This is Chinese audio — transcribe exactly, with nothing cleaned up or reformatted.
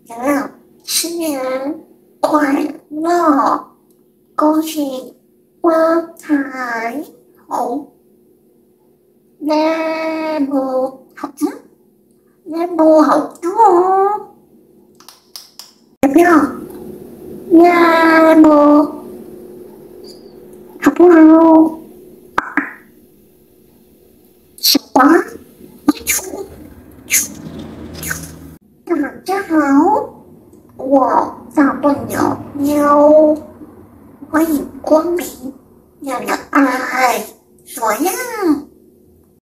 人新年快乐，恭喜发财，好，内部好吃，内部好吃哦，要不要？内部好不好？喜欢，大家好，我大笨鸟喵，欢迎光临，要的爱，所样。